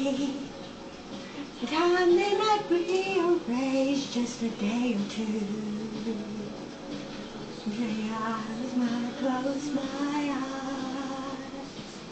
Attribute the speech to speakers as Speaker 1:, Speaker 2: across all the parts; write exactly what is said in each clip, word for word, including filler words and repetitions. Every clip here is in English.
Speaker 1: away. The time they might rearrange just a day or two. The eyes might close my eyes.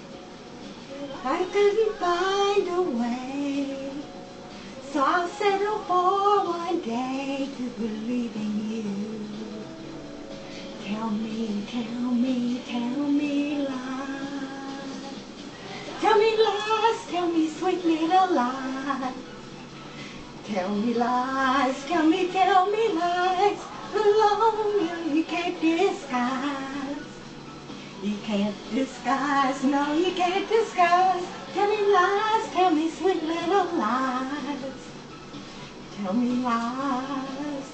Speaker 1: I couldn't find a way, so I'll settle for one day to believe in you. Tell me, tell me, tell me lies. Tell me lies, tell me sweet little lies. Tell me lies, tell me, tell me lies. Alone you can't disguise. You can't disguise, no you can't disguise. Tell me lies, tell me sweet little lies. Tell me lies.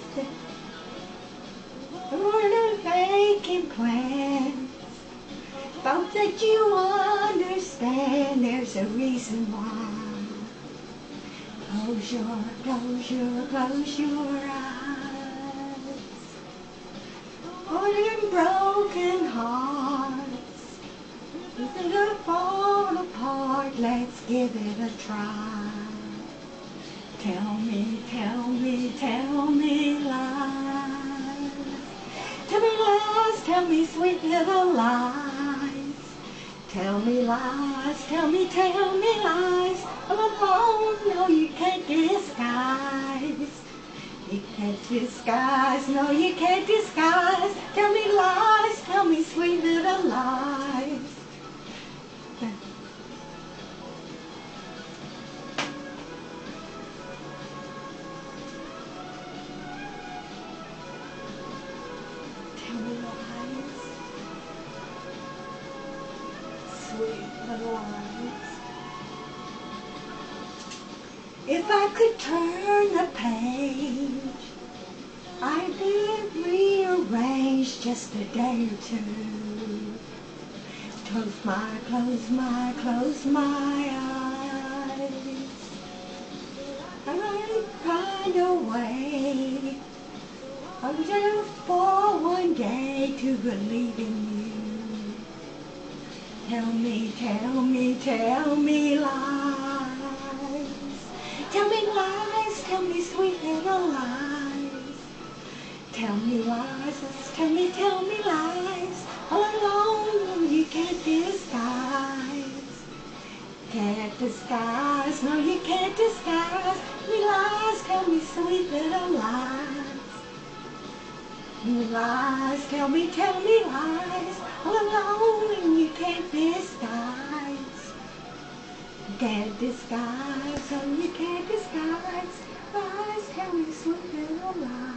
Speaker 1: We're making plans. Don't that you understand there's a reason why. Close your, close your, close your eyes. All them broken hearts, instead of fall apart, let's give it a try. Tell me, tell me, tell me lies. Tell me lies, tell me sweet little lies. Tell me lies, tell me, tell me lies. All alone, no you can't disguise. You can't disguise, no you can't disguise. Tell me lies, tell me sweet little lies. Tell me lies, sweet little lies. If I could turn the page, I'd rearrange just a day or two. Close my, close my, close my eyes. I'd find a way, I'm just for one day to believe in you. Tell me, tell me, tell me lies. Tell me lies, tell me sweet little lies. Tell me lies, tell me, tell me lies. All alone, you can't disguise. Can't disguise, no you can't disguise. Me lies, tell me sweet little lies. Me lies, tell me, tell me lies. All alone, you can't disguise. Can't disguise, oh you can't disguise. Lies, tell me sweet little lies.